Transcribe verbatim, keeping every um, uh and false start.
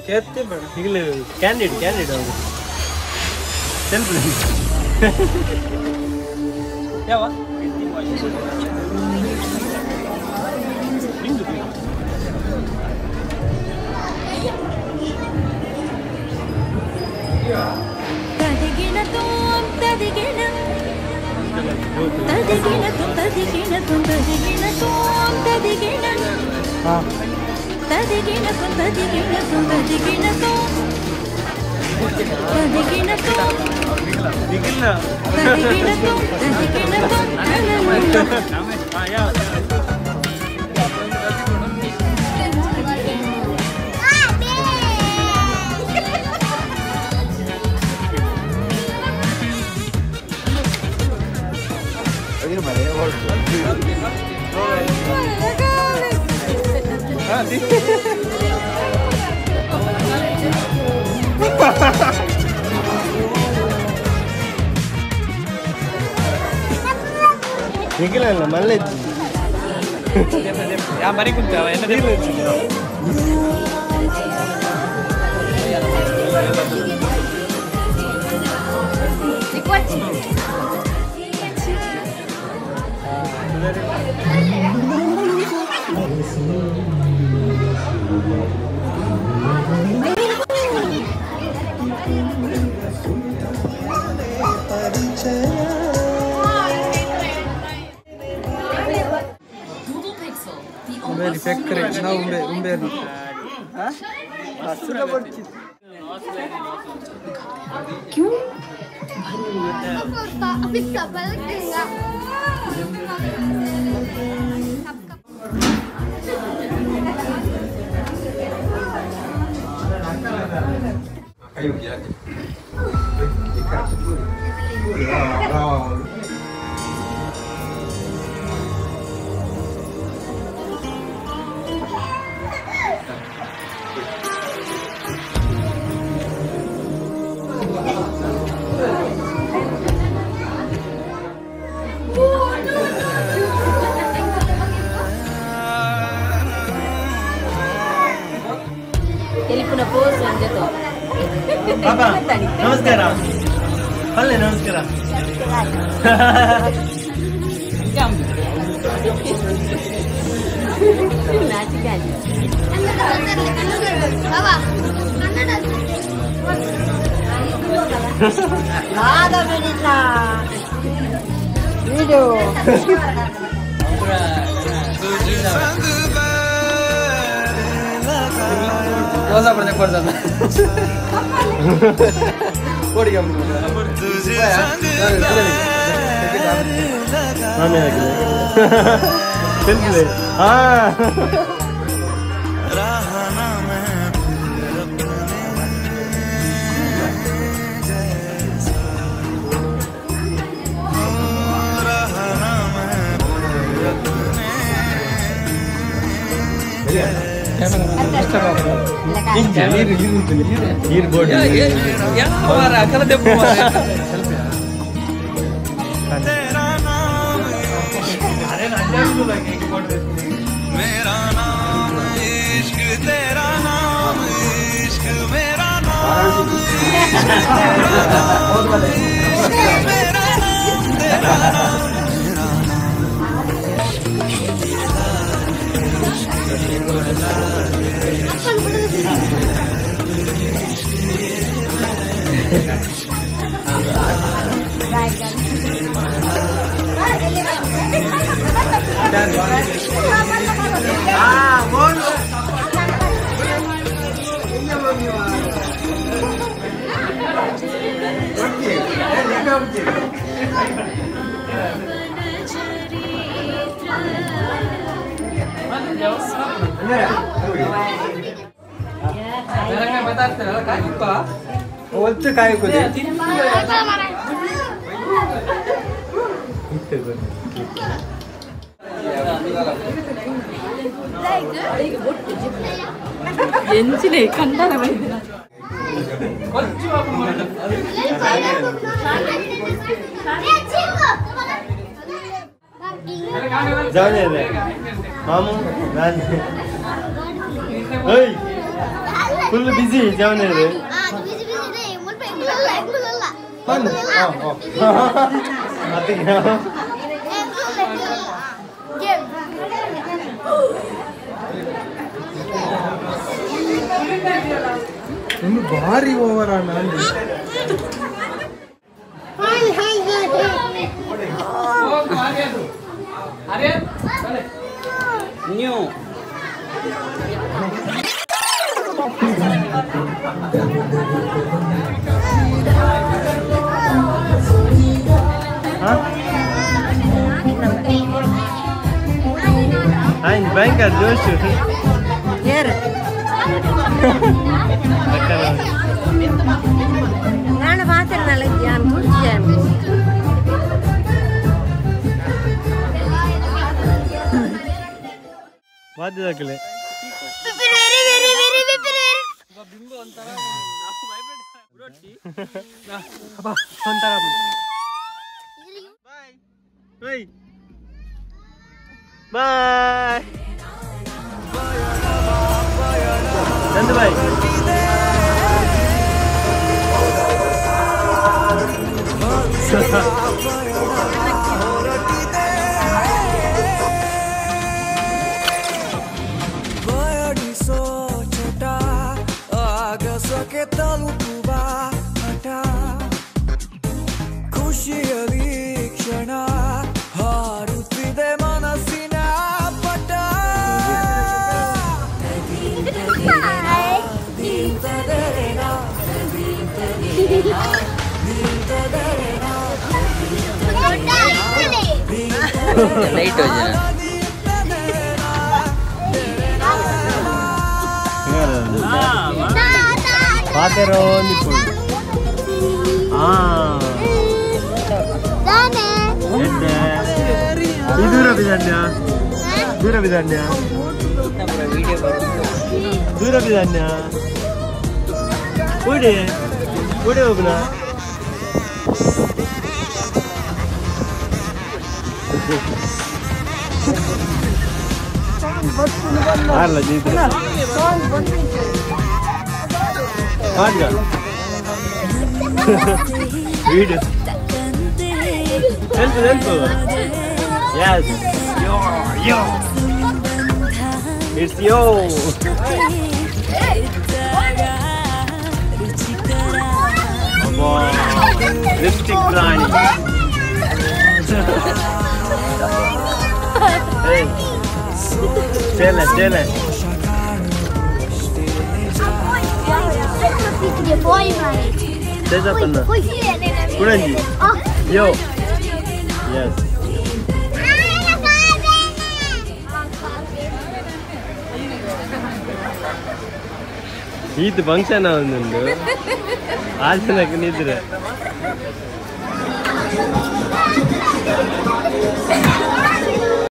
ಕೇಳ್ತೆ ಬೇಡ ಈಗಲೇ candidate candidate ಅವರು ಸೆಲ್ಫ್ ಯಾವ ತದಿಗಿಣ ತೋಂ ತದಿಗಿಣ ತದಿಗಿಣ ತೋಂ ತದಿಗಿಣ ತೋಂ ತದಿಗಿಣ ತೋಂ ತದಿಗಿಣ ಹಾ ತದಿಗಿಣ ತೋಂ ತದಿಗಿಣ ತೋಂ ತದಿಗಿಣ ತೋಂ ತದಿಗಿಣ ತೋಂ ಬಿಗಿಲ್ಲ ತದಿಗಿಣ ತೋಂ ತದಿಗಿಣ ತೋಂ ಹಾ ಯಾವ ನಿಖಿಲ ಅಲ್ಲ ಮಲ್ಲೆ ಯಾ ಮರಿ ಕುಂತಾವ ಎಲ್ಲ Umbe factory na umbe umbe na ha asura barchi क्यों अभी सबल देगा ayo ya Telepon pose aja tuh. Papa, namaskara. Palle namaskara. Jam. Naci kan. बाबा Ada berita. Video. Cosa per ne guardare? Fuori che ಆಮೇಲೆ self ಹಾ ನೀರು board मेरा नाम इश्क तेरा नाम इश्क मेरा नाम मेरा नाम तेरा नाम Ah, bon. ಒತ್ತು ಕಾಯಕೋದೆ ಎಂಚಿನೇ ಕಂಡನ ಬೈದಿನ जाने दे मामू नान ओए ಫುಲ್ ಬಿಸಿ ಜಾವನೇರು ಒಂದು ಭಾರಿ ಓವರ್ ಅಣ್ಣ ಅಲ್ಲಿ ನ್ಯೂ ಆಯ್ತು ಭಯಂಕರ ಜೋಶು ಯಾರು ನಾನು ಮಾತಾಡಲ್ಲ ಜಾನ್ ಜಾನ್ ಬಾಧ್ಯದಾಗಲೇ ಬಾಯ್ ಬಾಯ್ ನಂದು ಬಾಯ್ ಬಯಡಿಸೋ ಚಟ ಆಗಸಕ್ಕೆ ತಲುಪುವ ಹಠ ಖುಷಿಯಲಿ ಕ್ಷಣ ಹಾರುತ್ತಿದೆ ಮನಸ್ಸಿನ ಪಟ ಲೈಟ್ ಜನ ಪಾತೆರೋ ಹಾ ಈ ದೂರ ಬಿದ್ದಾನ್ಯ ದೂರ ಬಿದ್ದಾನ್ಯ ದೂರ ಬಿದ್ದಾನ್ಯ ಕೂಡಿ ಕೂಡಿ ಹೋಗುಣ ಆರ್ಲ ಜೀತ ಹಾಗ ವೀಡಿಯೋ ನೆನ್ಪು ನೆನ್ಪು yes yo yo it's yo lipstick ಪ್ರಾಣಿ ಚೇಲ ಚೇಲ ಚೇಜಪ್ಪನ್ನ ಕುಡಂಜಿ ಯೋ ಯಸ್ ಈದ್ ಫಂಕ್ಷನ್ ಒಂದೊಂದು ಆ ಜನಕ್ಕೆ ನಿದ್ರೆ